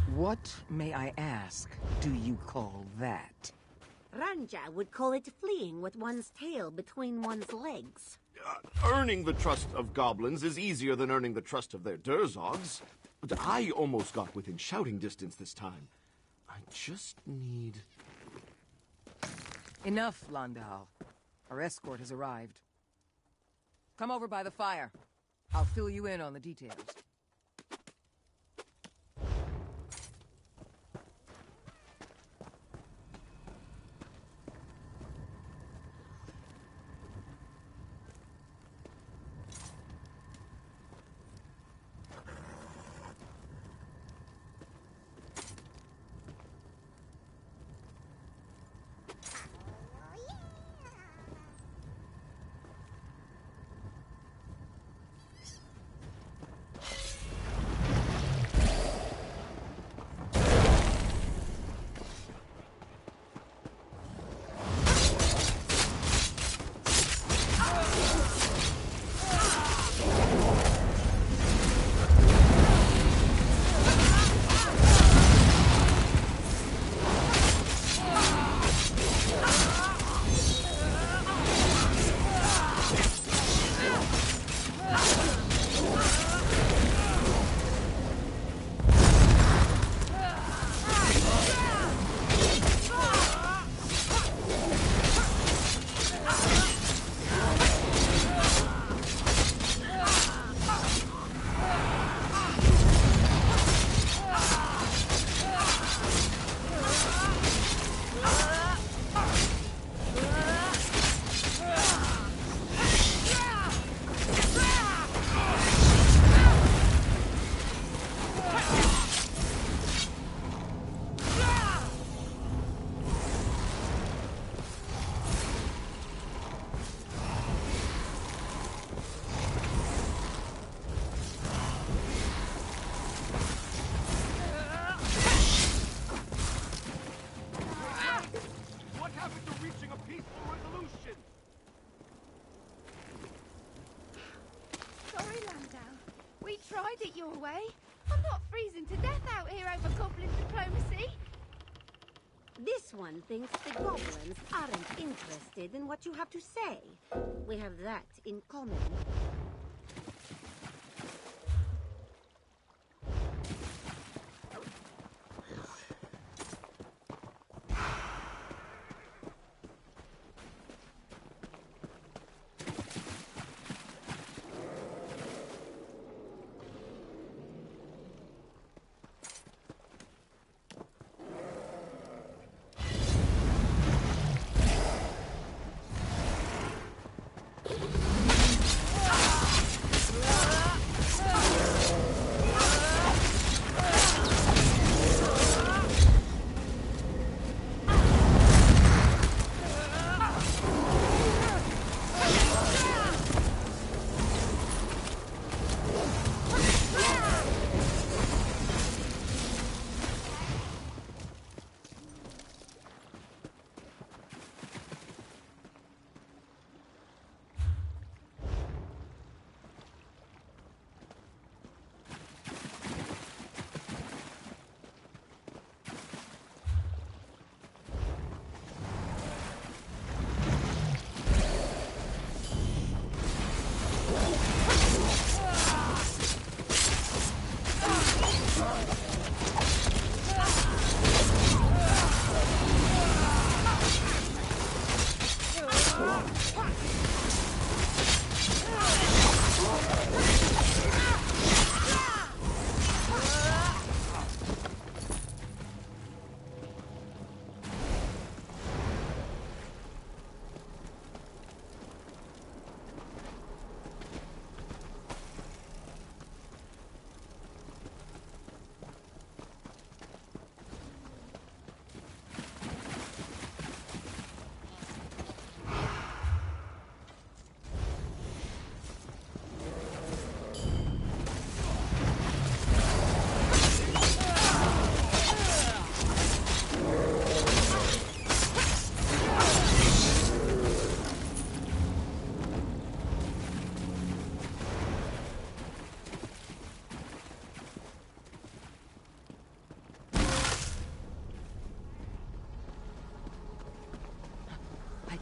What, may I ask, do you call that? Ranja would call it fleeing with one's tail between one's legs. Earning the trust of goblins is easier than earning the trust of their Durzogs. But I almost got within shouting distance this time. I just need... Enough, Landau. Our escort has arrived. Come over by the fire. I'll fill you in on the details. I'm not freezing to death out here over goblin diplomacy. This one thinks the goblins aren't interested in what you have to say. We have that in common.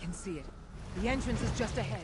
can see it. The entrance is just ahead.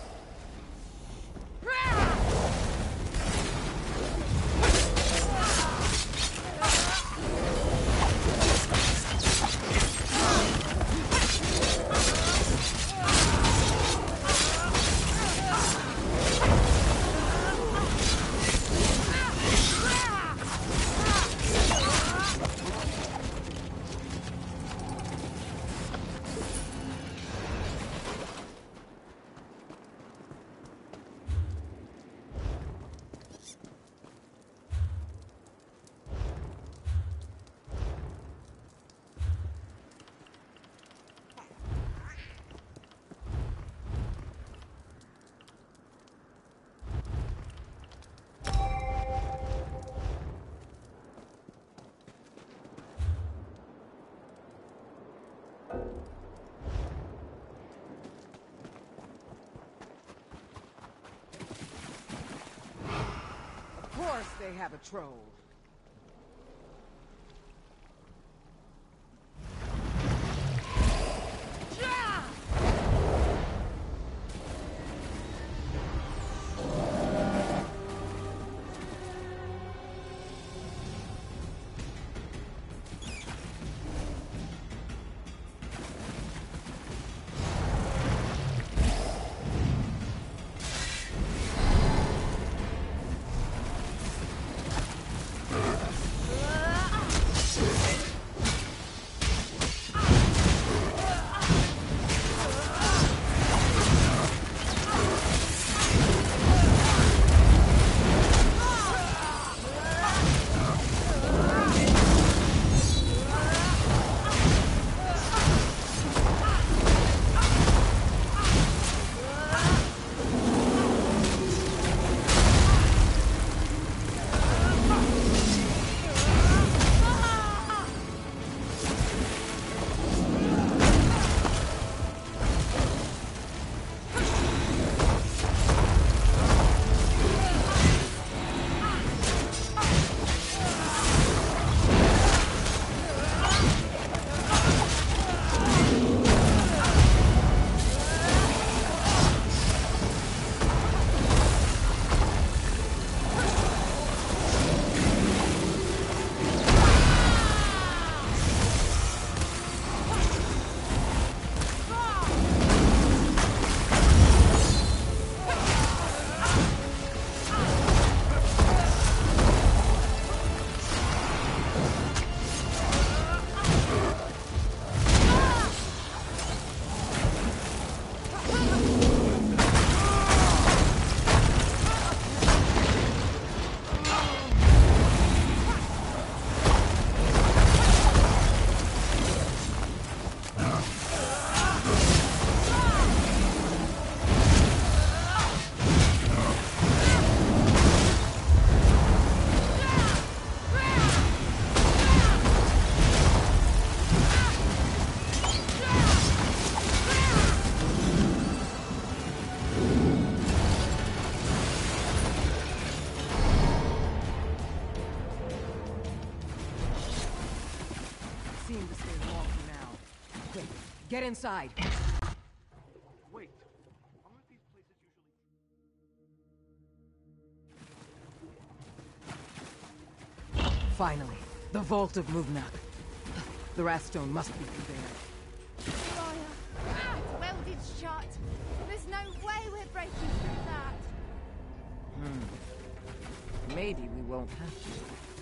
Of course they have a troll. Seem to stay long for now. Quick, get inside. Wait, aren't these places usually... Finally, the Vault of Muvnak. The Wrathstone must be through there. Fire. It's welded shut. There's no way we're breaking through that. Maybe we won't have to.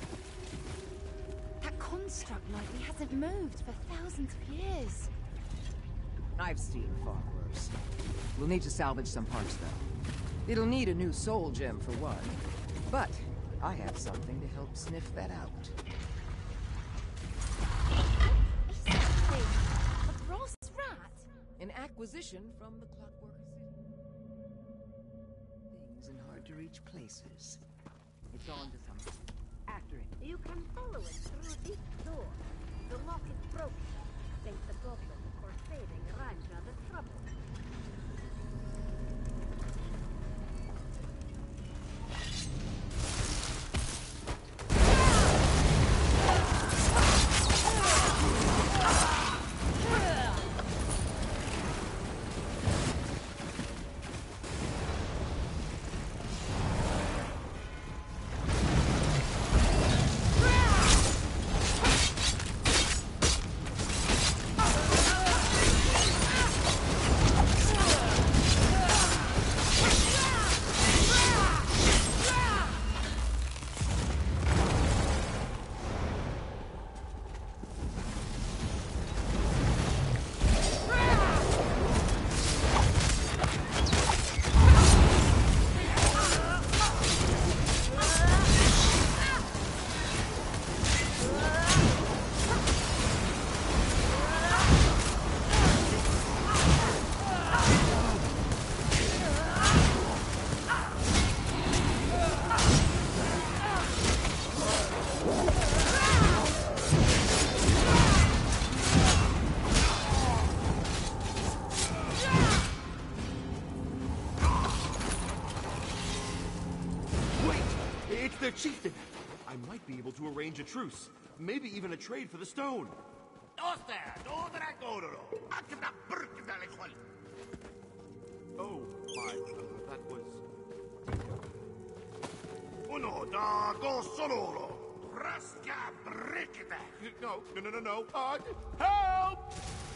That construct likely hasn't moved for thousands of years. I've seen far worse. We'll need to salvage some parts, though. It'll need a new soul gem for one. But I have something to help sniff that out. Is that thing a brass rat? An acquisition from the Clockwork City. Things in hard-to-reach places. It's on to something. After it. You can follow it through this door. The lock is broken. Thank the goblin for saving Ranja the trouble. to arrange a truce. Maybe even a trade for the stone. Oh my, that was... Uno da go solo. Rasca bricita. No. Help!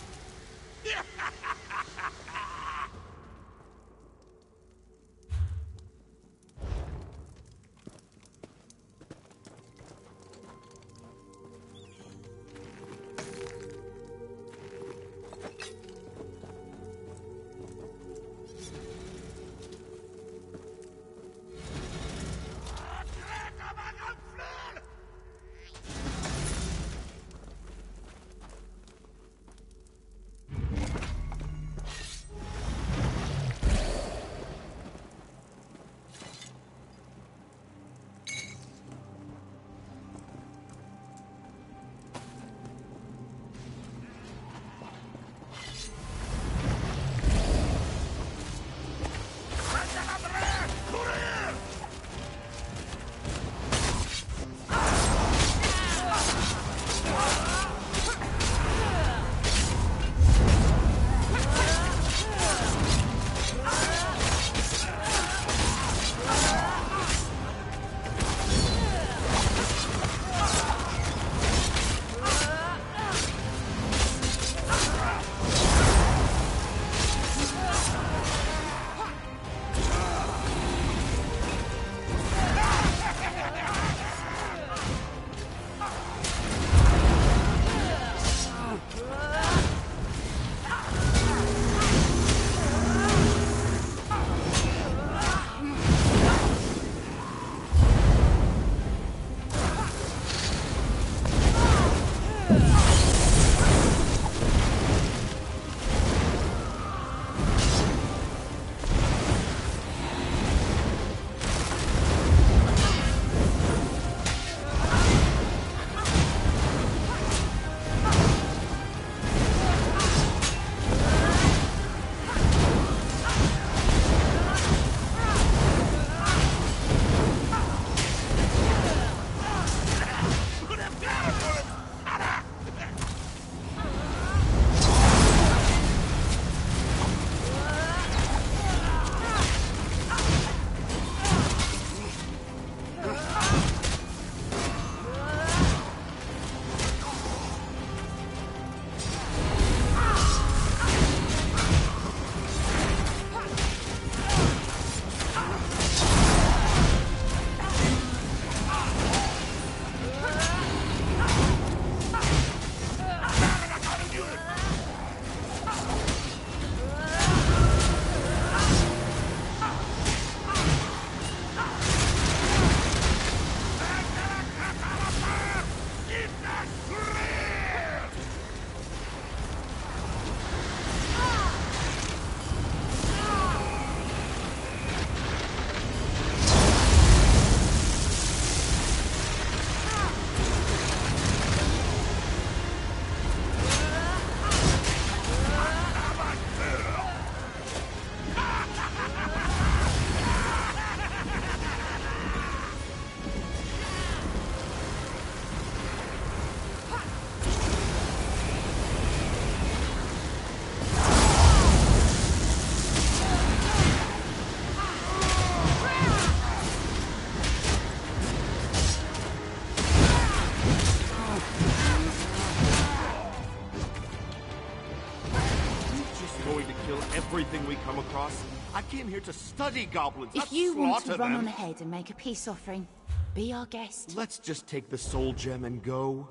Everything we come across. I came here to study goblins, not If you want to slaughter run them. on ahead and make a peace offering, be our guest. Let's just take the soul gem and go.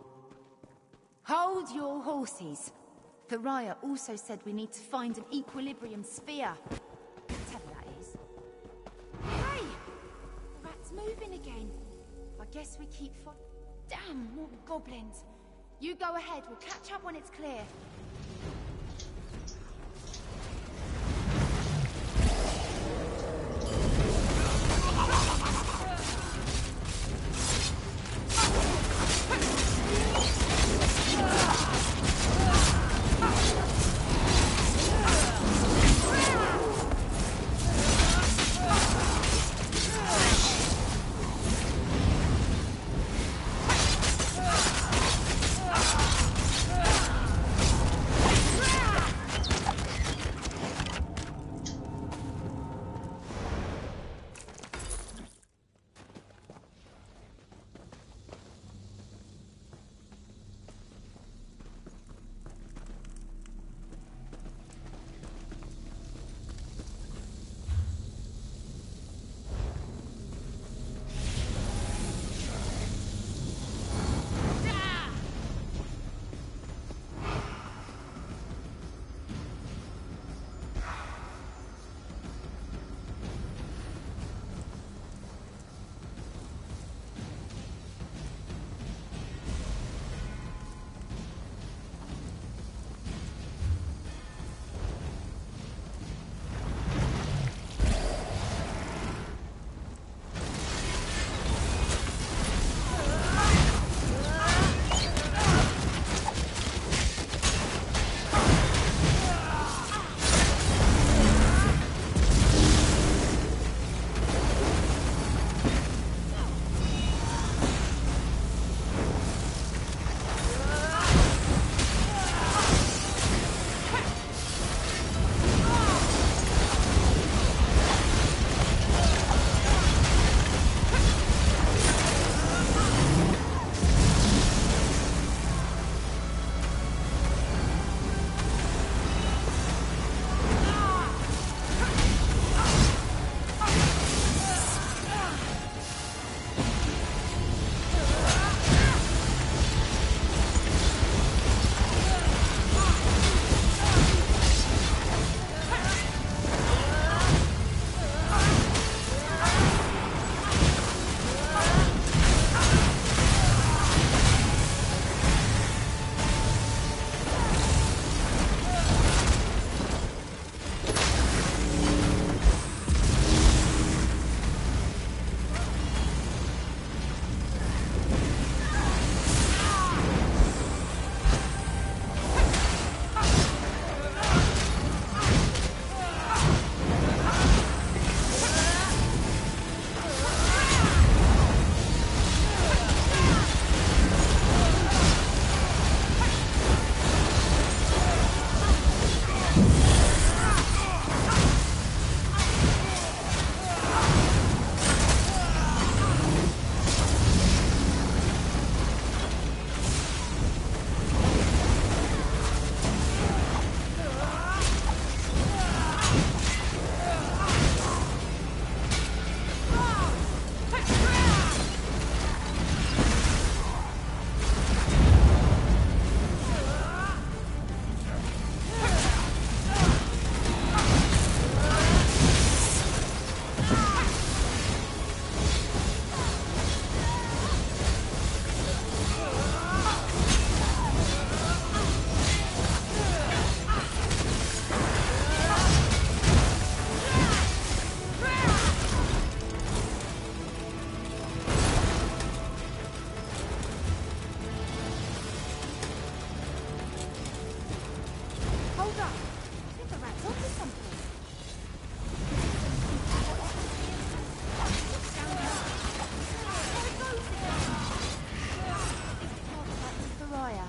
Hold your horses. Thariah also said we need to find an equilibrium sphere. Whatever that is. Hey! The rat's moving again. I guess we keep Damn, more goblins. You go ahead, we'll catch up when it's clear. Hold up. I think the rat's onto something. Down there. There it goes again. It's not like Pariah.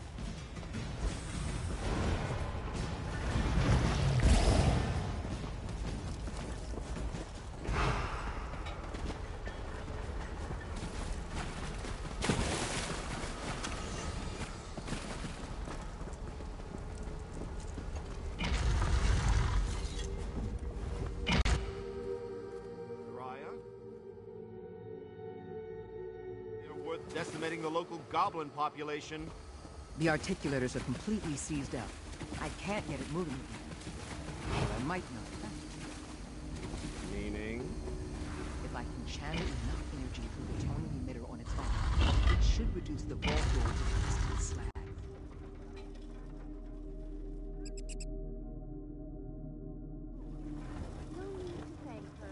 Decimating the local goblin population. The articulators are completely seized up. I can't get it moving again. But I might not. Meaning? If I can channel enough energy through the tonal emitter on its arm, it should reduce the vault door to a slab. No need to thank her.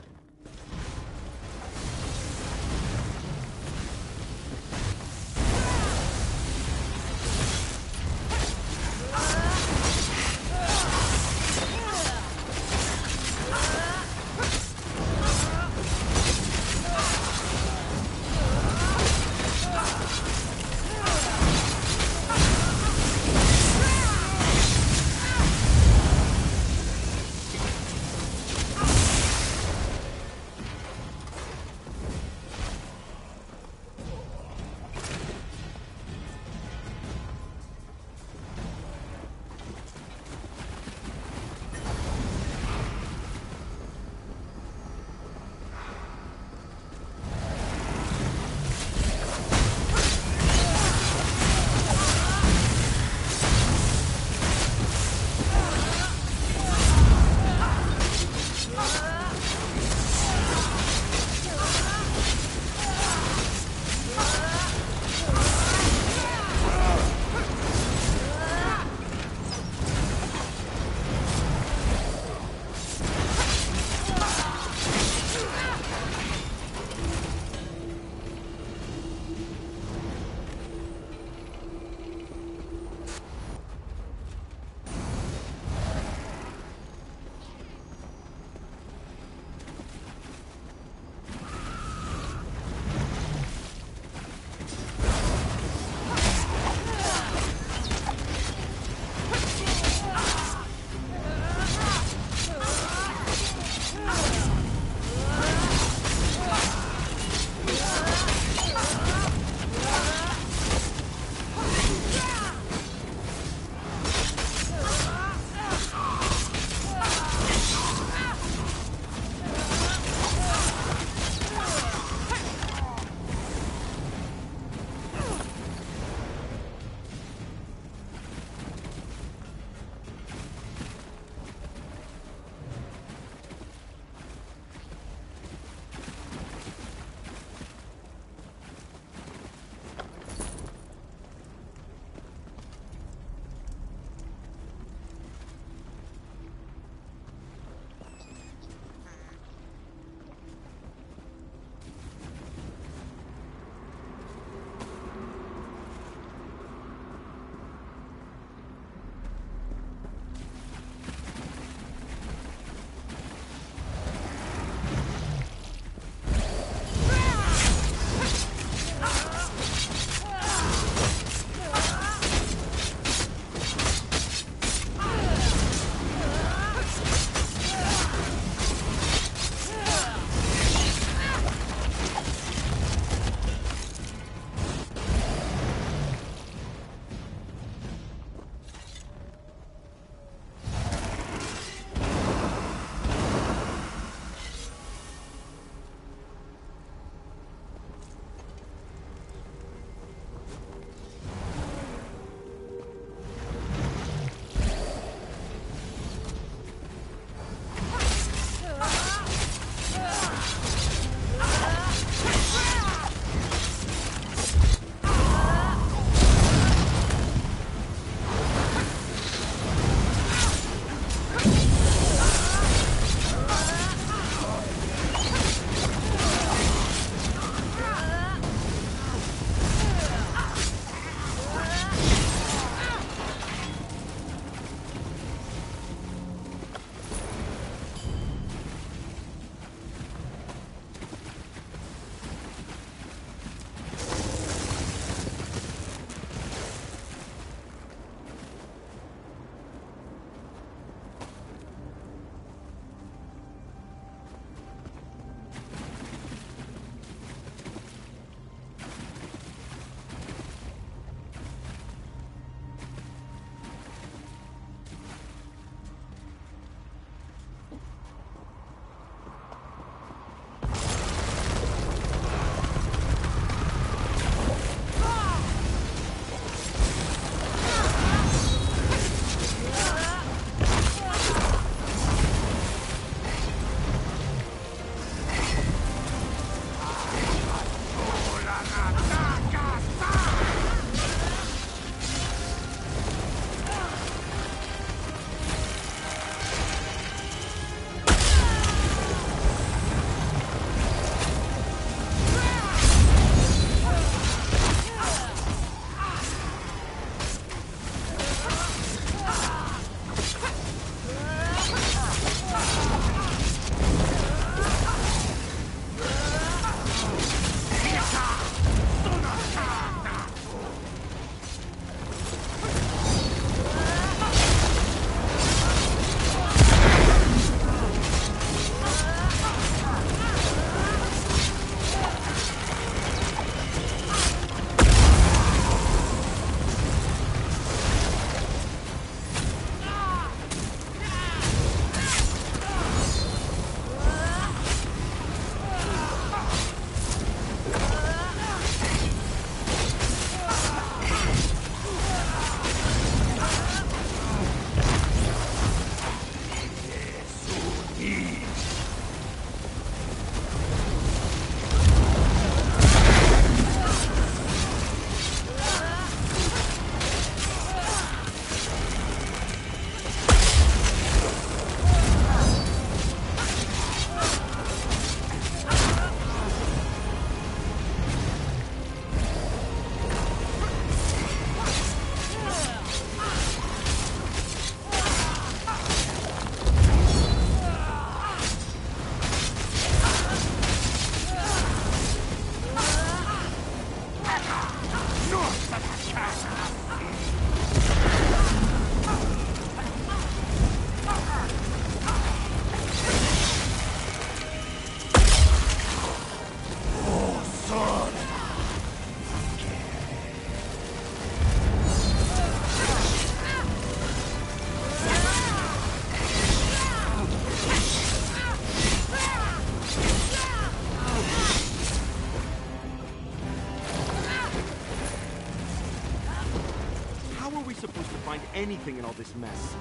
supposed to find anything in all this mess?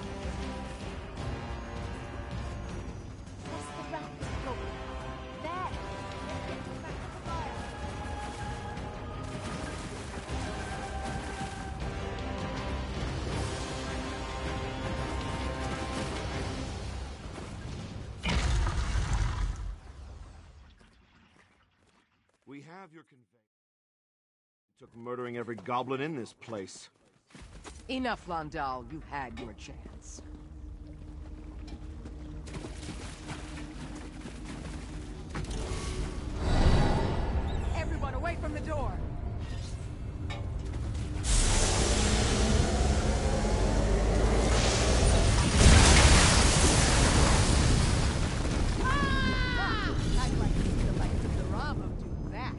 That's the Raptors goblin. There! Let's get them back to the fire. We have your conveyance. It took murdering every goblin in this place. Enough, Landau. You had your chance. Everyone away from the door! I'd like to see the likes of the Rama do that.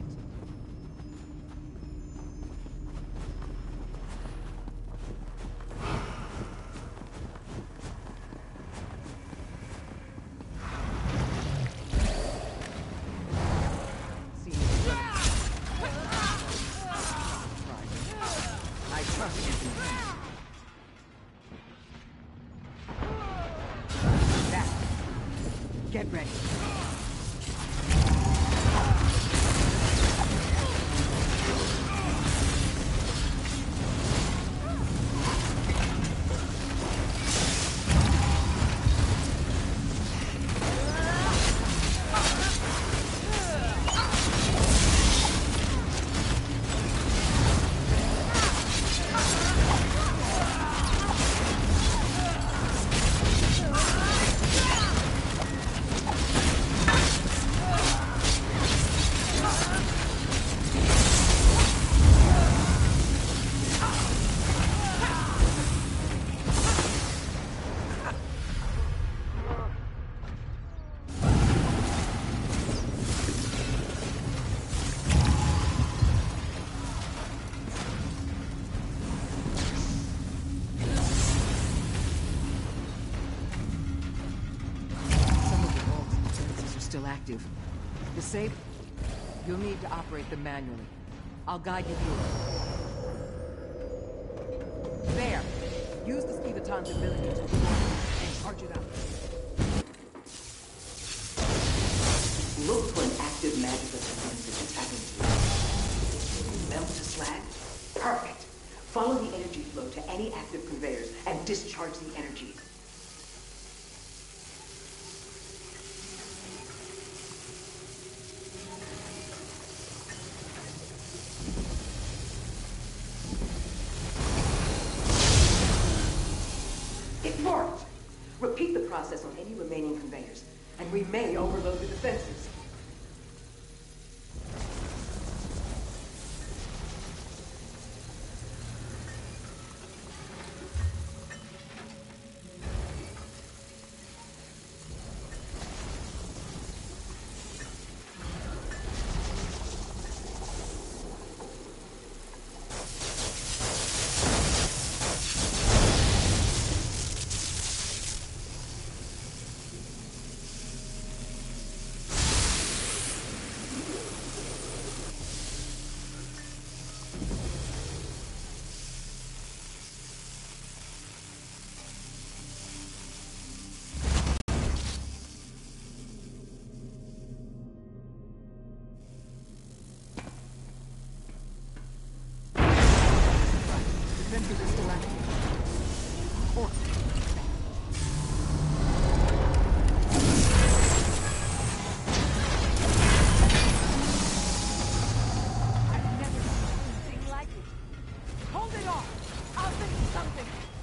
See you. I trust you. That. Get ready. Some of the vaults and defenses are still active. To save it, you'll need to operate them manually. I'll guide you through it. There! Use the Skeevaton's ability to and charge it up. Look for an active magical defense that's tapping through. Melt to slag? Perfect. Follow the energy flow to any active conveyors and discharge the energy. It worked. Repeat the process on any remaining conveyors, and we may overload the defenses. Defenses are still active. Or I've never seen anything like it. Hold it off! I'll think of something!